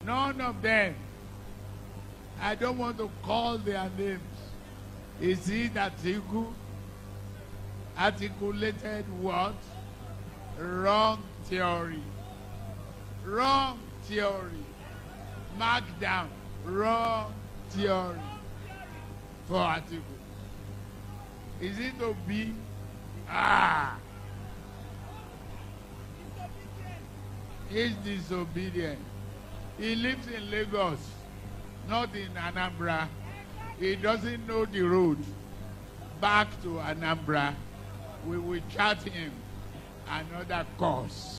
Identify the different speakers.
Speaker 1: None of them. I don't want to call their names. Is it Atiku? Articulated what? Wrong theory. Wrong theory. Mark down. Wrong theory for Atiku. Is it to be? He's disobedient. He lives in Lagos, not in Anambra. He doesn't know the road back to Anambra. We will charge him another course.